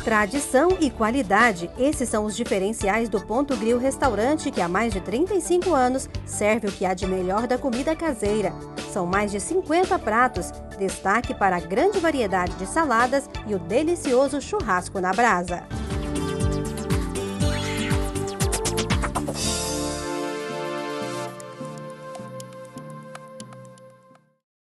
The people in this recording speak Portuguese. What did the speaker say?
Tradição e qualidade, esses são os diferenciais do Ponto Grill Restaurante, que há mais de 35 anos serve o que há de melhor da comida caseira. São mais de 50 pratos, destaque para a grande variedade de saladas e o delicioso churrasco na brasa.